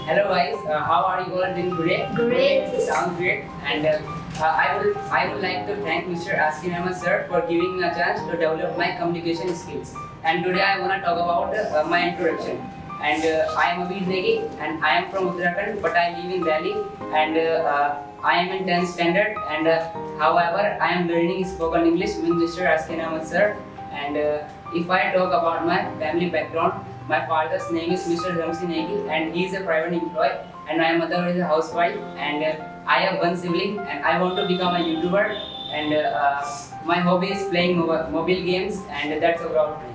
Hello guys, how are you all doing today? Great. Sounds great. And I would like to thank Mr. Askin Ahmed sir for giving me a chance to develop my communication skills. And today I want to talk about my introduction. And I am Abid Negi and I am from Uttarakhand, but I live in Delhi. And I am in 10th standard. And however, I am learning spoken English with Mr. Askin Ahmed sir. And if I talk about my family background, my father's name is Mr. Ramsi Negi and he is a private employee, and my mother is a housewife, and I have one sibling and I want to become a YouTuber, and my hobby is playing mobile games, and that's about it.